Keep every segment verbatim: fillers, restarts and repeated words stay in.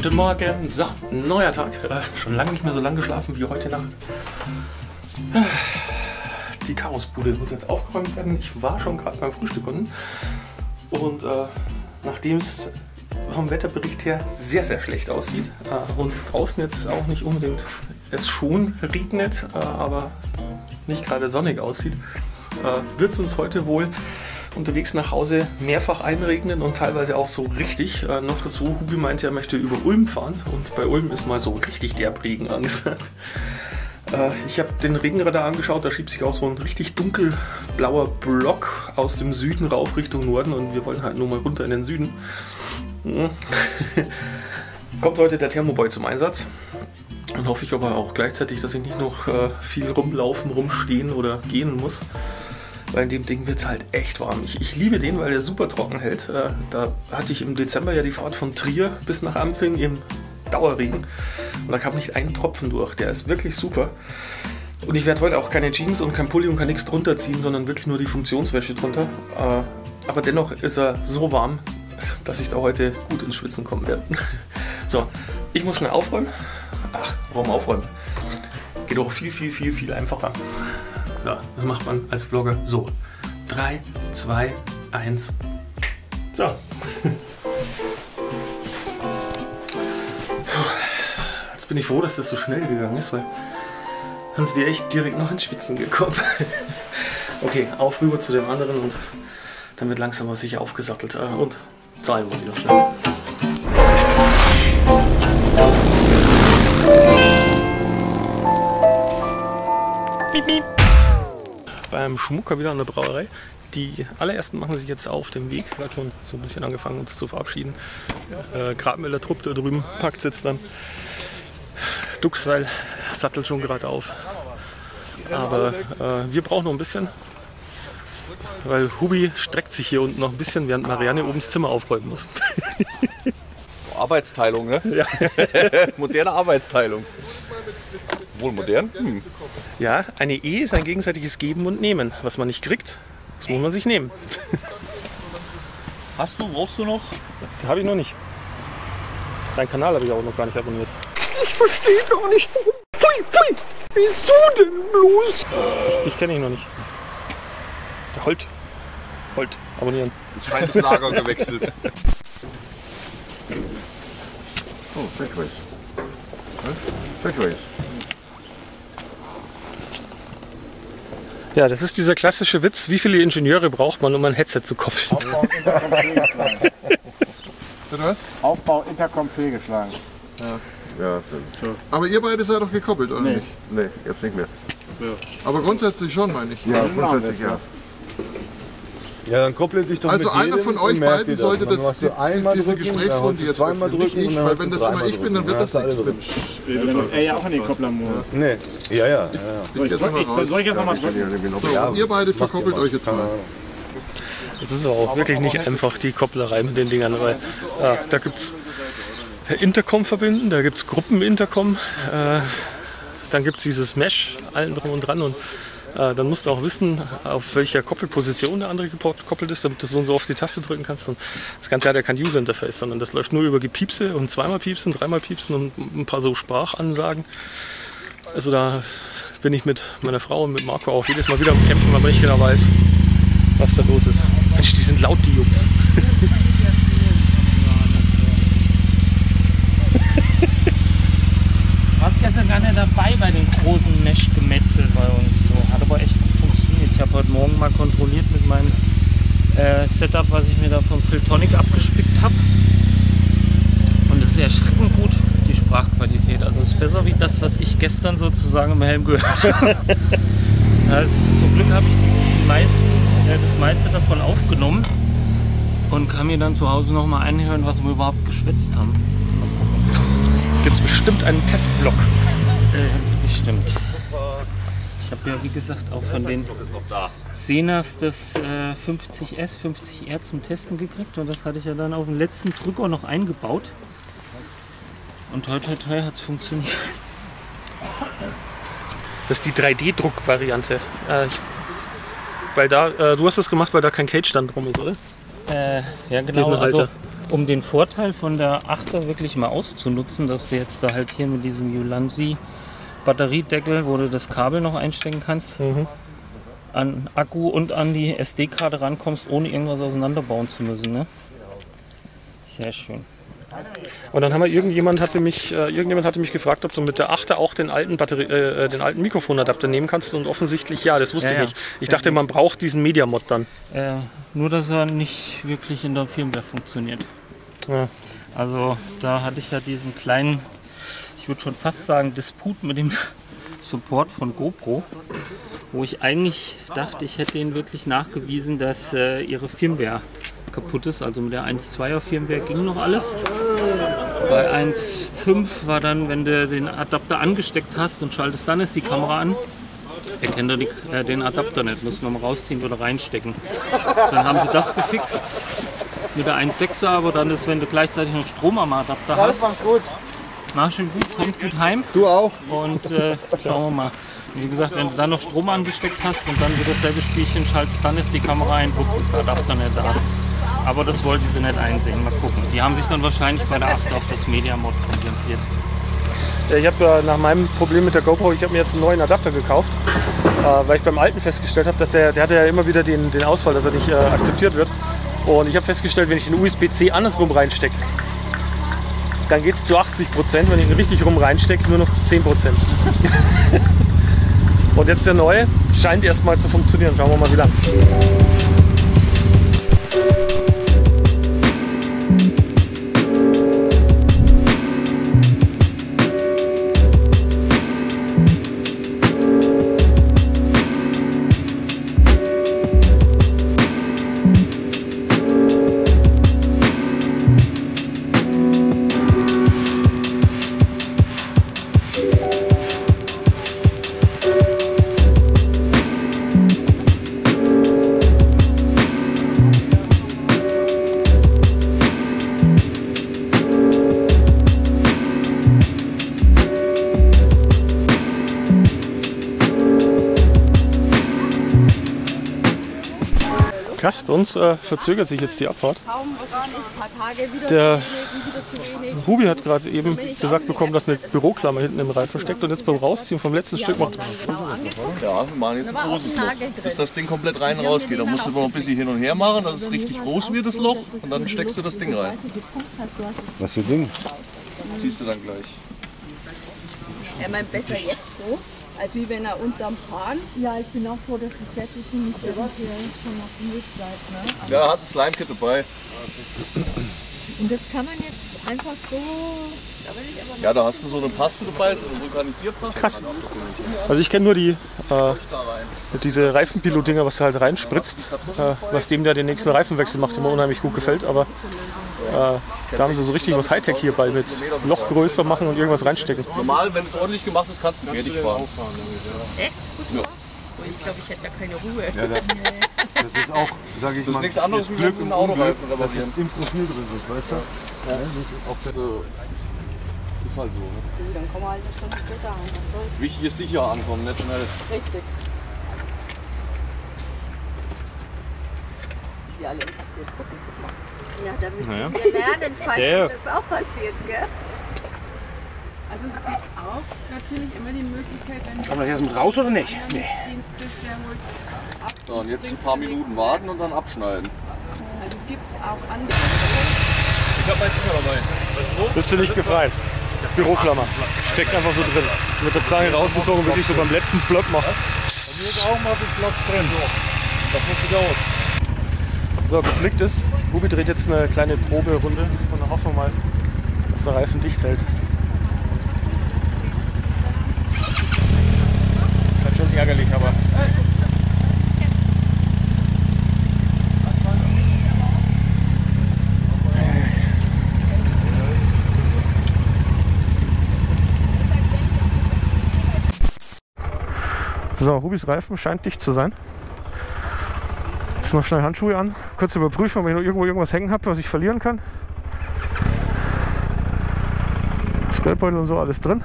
Guten Morgen, so, neuer Tag, äh, schon lange nicht mehr so lang geschlafen wie heute Nacht. Die Chaosbude muss jetzt aufgeräumt werden. Ich war schon gerade beim Frühstück unten und äh, nachdem es vom Wetterbericht her sehr, sehr schlecht aussieht äh, und draußen jetzt auch nicht unbedingt, es schon regnet, äh, aber nicht gerade sonnig aussieht, äh, wird es uns heute wohl unterwegs nach Hause mehrfach einregnen und teilweise auch so richtig. Äh, noch dazu, Hubi meinte, er möchte über Ulm fahren und bei Ulm ist mal so richtig derb Regen angesagt. Äh, ich habe den Regenradar angeschaut, da schiebt sich auch so ein richtig dunkelblauer Block aus dem Süden rauf Richtung Norden und wir wollen halt nur mal runter in den Süden. Kommt heute der Thermoboy zum Einsatz. Dann hoffe ich aber auch gleichzeitig, dass ich nicht noch äh, viel rumlaufen, rumstehen oder gehen muss. Weil in dem Ding wird es halt echt warm. Ich, ich liebe den, weil der super trocken hält. Äh, da hatte ich im Dezember ja die Fahrt von Trier bis nach Ampfing im Dauerregen. Und da kam nicht ein Tropfen durch. Der ist wirklich super. Und ich werde heute auch keine Jeans und kein Pulli und kein nichts drunter ziehen, sondern wirklich nur die Funktionswäsche drunter. Äh, aber dennoch ist er so warm, dass ich da heute gut ins Schwitzen kommen werde. So, ich muss schnell aufräumen. Ach, warum aufräumen? Geht auch viel, viel, viel, viel einfacher. Ja, das macht man als Vlogger so. drei, zwei, eins. So. Jetzt bin ich froh, dass das so schnell gegangen ist, weil sonst wäre ich direkt noch ins Schwitzen gekommen. Okay, auf rüber zu dem anderen und dann wird langsam was sicher aufgesattelt. Und zahlen muss ich noch schnell. Piep, piep. Beim Schmucker wieder an der Brauerei. Die allerersten machen sich jetzt auf den Weg. Wir haben schon so ein bisschen angefangen, uns zu verabschieden. Äh, Grabmüller Trupp da drüben packt es jetzt dann. Duckseil sattelt schon gerade auf. Aber äh, wir brauchen noch ein bisschen, weil Hubi streckt sich hier unten noch ein bisschen, während Marianne oben das Zimmer aufräumen muss. Arbeitsteilung, ne? Ja. Moderne Arbeitsteilung. Wohl modern? Hm. Ja, eine Ehe ist ein gegenseitiges Geben und Nehmen. Was man nicht kriegt, das muss man sich nehmen. Hast du, brauchst du noch? Habe ich noch nicht. Deinen Kanal habe ich auch noch gar nicht abonniert. Ich verstehe gar nicht. Pfui, pfui. Wieso denn bloß? Dich, dich kenne ich noch nicht. Der Holt. Holt. Abonnieren. Ins Feindeslager gewechselt. Oh, Segways. Segways. Ja, das ist dieser klassische Witz. Wie viele Ingenieure braucht man, um ein Headset zu koppeln? Aufbau Intercom fehlgeschlagen. Was? Aufbau Intercom fehlgeschlagen. Ja. Ja, so. Aber ihr beide seid doch gekoppelt, oder nee. nicht? Nee, jetzt nicht mehr. Ja. Aber grundsätzlich schon, meine ich. Ja, grundsätzlich ja. Ja, dann kopple dich doch Also mit einer von euch beiden sollte das, das die, die, diese drücken, Gesprächsrunde jetzt öffnen, nicht ich, weil wenn das immer ich bin, dann wird das nichts mit. Ja, dann muss er ja auch an den Koppler muss. Ja. Nee, ja, ja. ja. Ich, ich, jetzt mal raus. Soll ich jetzt nochmal drücken? So, ja, ihr beide verkoppelt euch jetzt mal. Das ist aber auch wirklich nicht einfach, die Kopplerei mit den Dingern, weil äh, da gibt es Intercom verbinden, da gibt es Gruppen-Intercom, äh, dann gibt es dieses Mesh, allen drum und dran und äh, dann musst du auch wissen, auf welcher Koppelposition der andere gekoppelt ist, damit du so und so oft die Taste drücken kannst. Und das Ganze hat ja kein User-Interface, sondern das läuft nur über Gepiepse und zweimal Piepsen, dreimal Piepsen und ein paar so Sprachansagen. Also da bin ich mit meiner Frau und mit Marco auch jedes Mal wieder am Kämpfen, weil man nicht genau weiß, was da los ist. Mensch, die sind laut, die Jungs. Du warst gestern gar nicht dabei bei dem großen Mesh-Gemetzel bei uns. Du. Hat aber echt gut funktioniert. Ich habe heute Morgen mal kontrolliert mit meinem äh, Setup, was ich mir da vom Filtonic abgespickt habe. Und es ist erschreckend gut, die Sprachqualität. Also es ist besser wie das, was ich gestern sozusagen im Helm gehört habe. Also zum Glück habe ich die meisten, äh, das meiste davon aufgenommen und kann mir dann zu Hause noch mal anhören, was wir überhaupt geschwätzt haben. Gibt es bestimmt einen Testvlog. Äh, bestimmt. Ich habe ja wie gesagt auch von den Senas das äh, fünfzig S, fünfzig R zum Testen gekriegt und das hatte ich ja dann auf den letzten Drücker noch eingebaut. Und toi toi toi hat es funktioniert. Das ist die drei D-Druck-Variante. Äh, weil da, äh, du hast das gemacht, weil da kein Cage dann drum ist, oder? Äh, ja genau. Also, um den Vorteil von der achter wirklich mal auszunutzen, dass du jetzt da halt hier mit diesem Ulanzi Batteriedeckel, wo du das Kabel noch einstecken kannst, mhm. an Akku und an die S D-Karte rankommst, ohne irgendwas auseinanderbauen zu müssen. Ne? Sehr schön. Und dann haben wir irgendjemand hatte mich, äh, irgendjemand hatte mich gefragt, ob du mit der achter auch den alten Batterie, äh, den alten Mikrofonadapter nehmen kannst, und offensichtlich ja, das wusste ja, ich ja. nicht. Ich dachte, man braucht diesen Media-Mod dann. Äh, nur, dass er nicht wirklich in der Firmware funktioniert. Ja. Also da hatte ich ja diesen kleinen, ich würde schon fast sagen, Disput mit dem Support von GoPro, wo ich eigentlich dachte, ich hätte ihnen wirklich nachgewiesen, dass äh, ihre Firmware kaputt ist. Also mit der eins Punkt zweier Firmware ging noch alles. Bei eins Punkt fünf war dann, wenn du den Adapter angesteckt hast und schaltest dann ist die Kamera an, erkennt er die, äh, den Adapter nicht, musst du nochmal rausziehen oder reinstecken. Dann haben sie das gefixt mit der eins Punkt sechser, aber dann ist, wenn du gleichzeitig noch Strom am Adapter hast. Mach's gut. Mach schön gut, kommt gut heim. Du auch. Und äh, schauen wir mal. Wie gesagt, wenn du dann noch Strom angesteckt hast und dann wieder dasselbe Spielchen schaltest, dann ist die Kamera ein, wupp, ist der Adapter nicht da. Aber das wollten sie nicht einsehen. Mal gucken. Die haben sich dann wahrscheinlich bei der achter auf das Media-Mod konzentriert. Ja, ich habe äh, nach meinem Problem mit der GoPro, ich habe mir jetzt einen neuen Adapter gekauft, äh, weil ich beim alten festgestellt habe, dass der, der hatte ja immer wieder den, den Ausfall, dass er nicht äh, akzeptiert wird. Und ich habe festgestellt, wenn ich den U S B C andersrum reinstecke, dann geht es zu achtzig Prozent, wenn ich ihn richtig rum reinstecke, nur noch zu zehn Prozent. Und jetzt der neue scheint erstmal zu funktionieren. Schauen wir mal, wie lang. Krass, bei uns äh, verzögert sich jetzt die Abfahrt. Der Hubi hat gerade eben gesagt bekommen, dass eine Büroklammer hinten im Reifen steckt, und jetzt beim Rausziehen vom letzten Stück macht es. Ja, wir machen jetzt ein großes Loch, bis das Ding komplett rein rausgeht. Da musst du noch ein bisschen hin und her machen, dass es richtig groß wird, das Loch, und dann steckst du das Ding rein. Was für Ding? Das siehst du dann gleich. Er meint besser jetzt so, als wie wenn er unterm Fahren. Ja, ich bin auch froh, dass das jetzt ist nicht irgendwie schon auf dem Weg seid. Ne? Ja, er hat ein Slime-Kit dabei. Und das kann man jetzt einfach so. Ja, da hast du so eine Paste dabei, so eine Vulkanisierpaste. Krass. Also ich kenne nur die äh, diese Reifenpilot-Dinger, was du halt reinspritzt, äh, was dem, der den nächsten Reifenwechsel macht, immer unheimlich gut gefällt. Aber äh, da haben sie so richtig was Hightech hierbei mit Loch größer machen und irgendwas reinstecken. Normal, wenn es ordentlich gemacht ist, kannst du fertig fahren. Echt? Ja. Ich glaube, ich hätte da keine Ruhe. Ja, das, das ist auch, sage ich das mal, ist nichts anderes, wie wenn ein Autoreifen reparieren. Das im Profil drin ist, weißt du? Ja. Ja, das ist, auch so. Ist halt so. Ne? Dann kommen wir halt eine Stunde später an. Wichtig ist sicher ankommen, nicht schnell. Richtig. Die alle interessiert gucken. Ja, damit naja. wir lernen, falls ja. das auch passiert, gell? Also es gibt auch natürlich immer die Möglichkeit, wenn Kommt das jetzt mit raus oder nicht? Nee. Dienst bist, der holt ab. Ja, und jetzt ein paar Minuten warten und dann abschneiden. Also es gibt auch andere. Ich hab meinen Finger dabei. Bist du nicht gefeit? Büroklammer. Steckt einfach so drin. Mit der Zange rausgezogen, wirklich so beim letzten Block macht. Bei mir ist auch mal ein Block drin. Das muss wieder aus. So, geflickt ist. Hubi dreht jetzt eine kleine Proberunde und dann hoffen wir mal, dass der Reifen dicht hält. Ist halt schon ärgerlich, aber. So, Hubis Reifen scheint dicht zu sein. Jetzt noch schnell Handschuhe an, kurz überprüfen, ob ich noch irgendwo irgendwas hängen habe, was ich verlieren kann. Das Geldbeutel und so alles drin.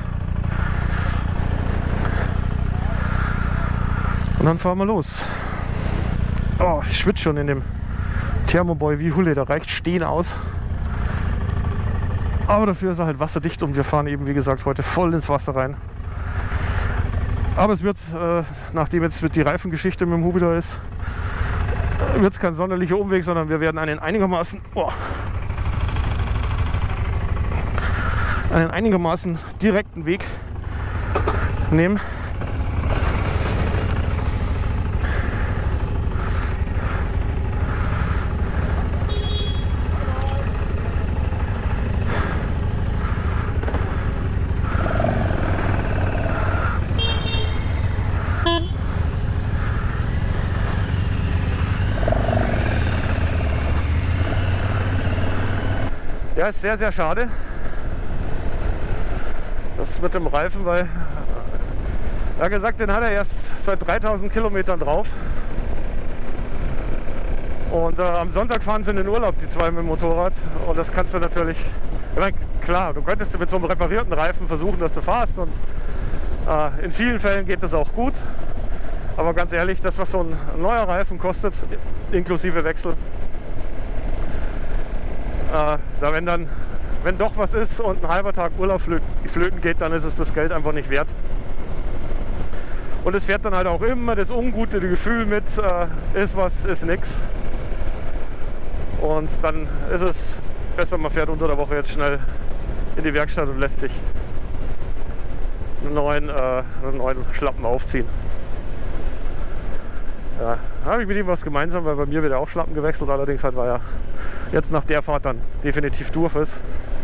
Und dann fahren wir los. Oh, ich schwitze schon in dem Thermoboy wie Hulle, da reicht Stehen aus. Aber dafür ist er halt wasserdicht und wir fahren eben, wie gesagt, heute voll ins Wasser rein. Aber es wird, äh, nachdem jetzt die Reifengeschichte mit dem Hubi da ist, äh, wird es kein sonderlicher Umweg, sondern wir werden einen einigermaßen, oh, einen einigermaßen direkten Weg nehmen. Ja, ist sehr, sehr schade. Das mit dem Reifen, weil er hat gesagt, den hat er erst seit dreitausend Kilometern drauf. Und äh, am Sonntag fahren sie in den Urlaub, die zwei mit dem Motorrad. Und das kannst du natürlich, ich meine, klar, du könntest mit so einem reparierten Reifen versuchen, dass du fährst. Und äh, in vielen Fällen geht das auch gut. Aber ganz ehrlich, das, was so ein neuer Reifen kostet, inklusive Wechsel, Äh, da wenn dann, wenn doch was ist und ein halber Tag Urlaub flöten geht, dann ist es das Geld einfach nicht wert. Und es fährt dann halt auch immer das ungute Gefühl mit, äh, ist was, ist nix. Und dann ist es besser, man fährt unter der Woche jetzt schnell in die Werkstatt und lässt sich einen neuen, äh, einen neuen Schlappen aufziehen. Ja, da habe ich mit ihm was gemeinsam, weil bei mir wird er auch Schlappen gewechselt, allerdings halt war er jetzt nach der Fahrt dann definitiv durch ist.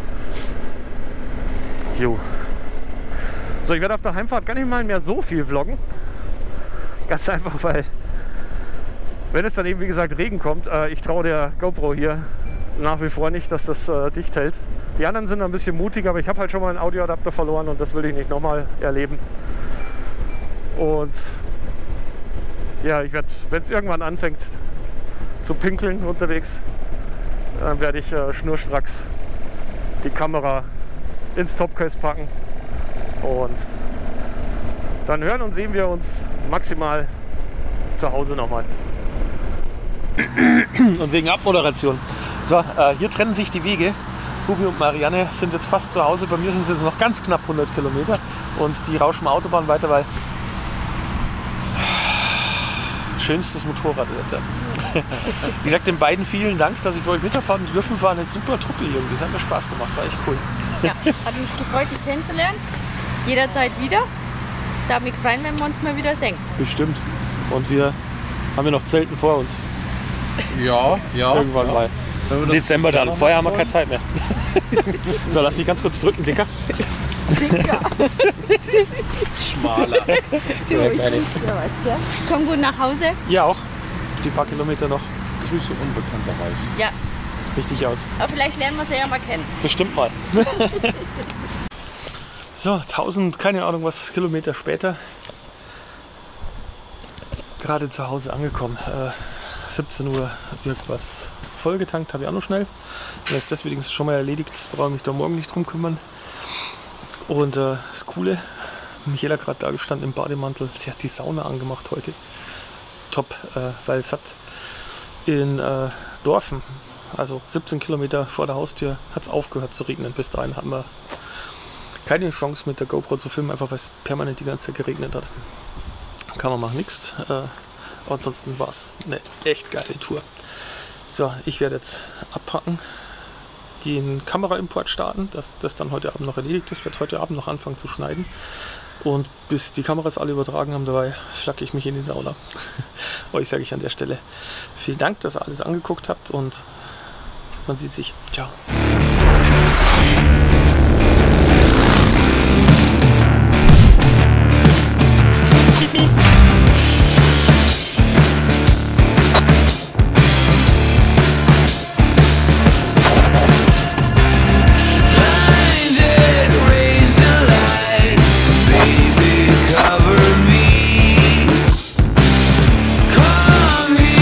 Jo. So, ich werde auf der Heimfahrt gar nicht mal mehr so viel vloggen. Ganz einfach, weil wenn es dann eben wie gesagt Regen kommt, äh, ich traue der GoPro hier nach wie vor nicht, dass das äh, dicht hält. Die anderen sind ein bisschen mutiger, aber ich habe halt schon mal einen Audioadapter verloren und das will ich nicht nochmal erleben. Und ja, ich werde, wenn es irgendwann anfängt zu pinkeln unterwegs, dann werde ich äh, schnurstracks die Kamera ins Topcase packen und dann hören und sehen wir uns maximal zu Hause nochmal. Und wegen Abmoderation. So, äh, hier trennen sich die Wege. Hubi und Marianne sind jetzt fast zu Hause. Bei mir sind es jetzt noch ganz knapp hundert Kilometer und die rauschen Autobahn weiter, weil schönstes Motorradwetter. Wie gesagt, den beiden vielen Dank, dass ich bei euch mitfahren dürfen. War eine super Truppe hier. Das hat mir Spaß gemacht. War echt cool. Ja, hat mich gefreut, dich kennenzulernen. Jederzeit wieder. Darf mich freuen, wenn wir uns mal wieder sehen. Bestimmt. Und wir haben ja noch Zelten vor uns. Ja, ja. Irgendwann ja. mal. Im Dezember dann. Vorher haben wir keine Zeit mehr. So, lass dich ganz kurz drücken, Dicker. Dicker. Schmaler. Du, ja, ich ja, komm gut nach Hause. Ja, auch. Die paar Kilometer noch. Grüße unbekannterweise. Ja. Richtig aus. Aber vielleicht lernen wir sie ja mal kennen. Bestimmt mal. So, tausend, keine Ahnung was, Kilometer später. Gerade zu Hause angekommen. Äh, siebzehn Uhr irgendwas vollgetankt, habe ich auch noch schnell. Dann ist das wenigstens schon mal erledigt. Brauche ich mich da morgen nicht drum kümmern. Und äh, das Coole, Michaela gerade da gestanden im Bademantel. Sie hat die Sauna angemacht heute. Top, äh, weil es hat in äh, Dorfen, also siebzehn Kilometer vor der Haustür, hat es aufgehört zu regnen. Bis dahin hatten wir keine Chance mit der GoPro zu filmen, einfach weil es permanent die ganze Zeit geregnet hat. Kann man machen, nichts. Äh, ansonsten war es eine echt geile Tour. So, ich werde jetzt abpacken, den Kameraimport starten, dass das dann heute Abend noch erledigt ist. Ich werde heute Abend noch anfangen zu schneiden. Und bis die Kameras alle übertragen haben, dabei flacke ich mich in die Sauna. Euch sage ich an der Stelle vielen Dank, dass ihr alles angeguckt habt und man sieht sich. Ciao.